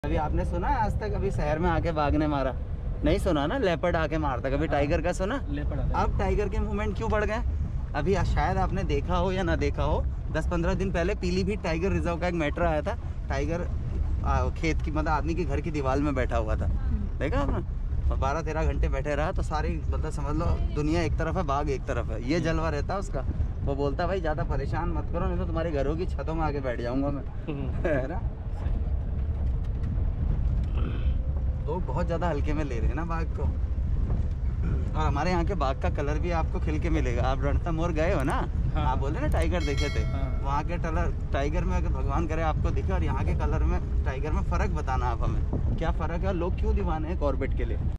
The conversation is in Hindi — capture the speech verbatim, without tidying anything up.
अभी आपने सुना आज तक अभी शहर में आके बाघ ने मारा? नहीं सुना ना, लेपर्ड आके मारता। कभी टाइगर का सुना? अब टाइगर के मूवमेंट क्यों बढ़ गए? अभी शायद आपने देखा हो या ना देखा हो, दस पंद्रह दिन पहले पीलीभीत टाइगर रिजर्व का एक मैटर आया था। टाइगर आ, खेत की मतलब आदमी के घर की दीवार में बैठा हुआ था, देखा आपने? बारह तेरह घंटे बैठे रहा तो सारी मतलब समझ लो दुनिया एक तरफ है, बाघ एक तरफ है। ये जलवा रहता है उसका। वो बोलता भाई ज़्यादा परेशान मत करो, नहीं तो तुम्हारे घरों की छतों में आके बैठ जाऊंगा मैं, है ना? लोग बहुत ज़्यादा हल्के में ले रहे हैं ना बाघ को। और हमारे यहाँ के बाघ का कलर भी आपको खिल के मिलेगा। आप रणथंभौर गए हो ना? हाँ। आप बोले ना टाइगर देखे थे। हाँ। वहाँ के कलर टाइगर में अगर भगवान करे आपको दिखे और यहाँ के कलर में टाइगर में फ़र्क बताना आप हमें, क्या फ़र्क है, लोग क्यों दीवाने हैं कॉर्बेट के लिए।